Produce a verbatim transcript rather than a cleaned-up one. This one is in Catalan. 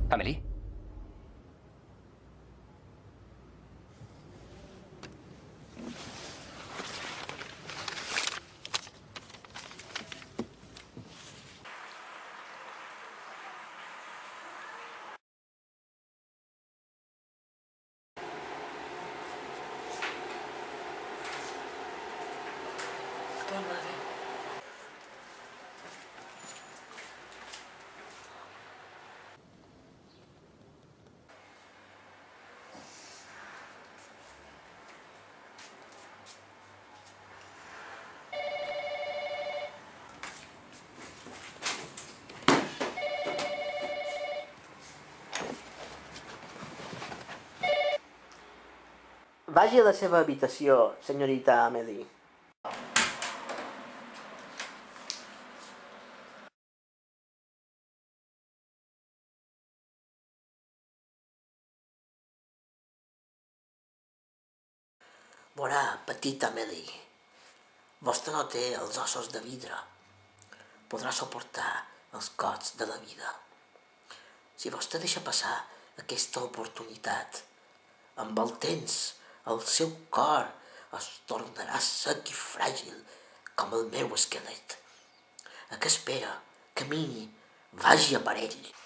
Amélie? Torna-hi. Vagi a la seva habitació, senyorita Amélie. Veurà, petita Amélie, vostè no té els ossos de vidre. Podrà suportar els cops de la vida. Si vostè deixa passar aquesta oportunitat, amb el temps el seu cor es tornarà sec i fràgil com el meu esquelet. A què espera? Camini, vagi a per ell.